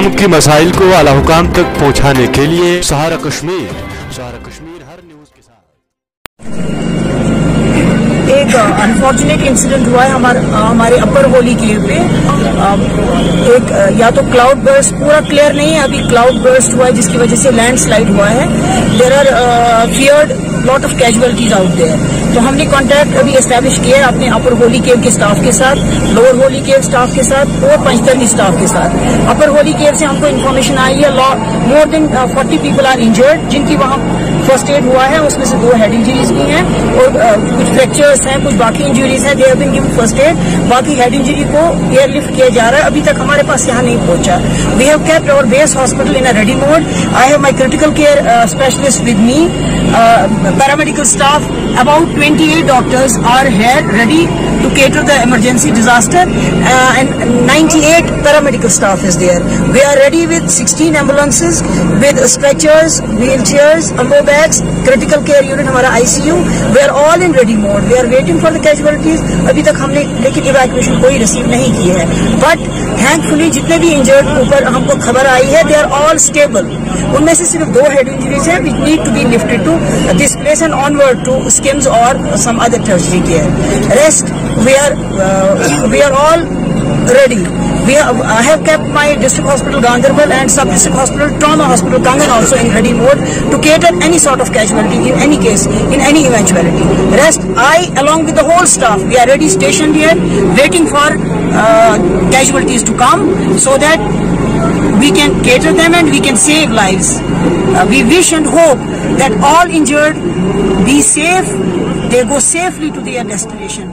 عوام کی مسائل کو اعلیٰ حکام تک پہنچانے کے لیے سہارا کشمیر ہر نیوز کے ساتھ ایک انفارچونیٹ انسیڈنٹ ہوا ہے ہمارے اپر ہولی کیو پہ. ایک یا تو کلاؤڈ برسٹ پورا کلیئر نہیں ہے, ابھی کلاؤڈ برسٹ ہوا ہے جس کی وجہ سے لینڈ سلائڈ ہوا ہے. There are feared lot of casualties out there. تو ہم نے کانٹیکٹ ابھی اسٹیبلش کیا ہے اپنے اپر ہولی کیو کے اسٹاف کے ساتھ, لوور ہولی کیو اسٹاف کے ساتھ اور پنجترنی اسٹاف کے ساتھ. اپر ہولی کیو سے ہم کو انفارمیشن آئی ہے more than 40 people are injured, جن کی وہاں فرسٹ ایڈ ہوا ہے. اس میں سے 2 ہیڈ انجریز بھی ہیں اور کچھ فریکچرز ہیں, کچھ باقی انجریز ہیں. They have been given first aid. باقی ہیڈ انجری کو ایئر لفٹ کیا جا رہا ہے, ابھی تک ہمارے پاس یہاں نہیں پہنچا. وی have kept our base hospital in ready mode. I have my critical care specialist with me, paramedical staff. About 28 doctors are here ready to cater the emergency disaster, and 98 paramedical staff is there. We are ready with 16 ambulances with stretchers, wheelchairs, ambo bags, critical care unit हमारा ICU. We are all in ready mode. We are waiting for the casualties. अभी तक हमने लेकिन evacuation कोई receive नहीं की है. But thankfully जितने भी injured ऊपर हमको खबर आई है, they are all stable. उनमें से सिर्फ 2 head injuries हैं which need to be lifted to this place and onward to SCIMS or some other tertiary care. Rest we are all ready. I have kept my district hospital Ganderbal and sub district hospital trauma hospital Kangan also in ready mode to cater any sort of casualty in any case, in any eventuality. Rest, I along with the whole staff, we are ready stationed here waiting for casualties to come so that we can cater them and we can save lives. We wish and hope that all injured be safe, they go safely to their destination.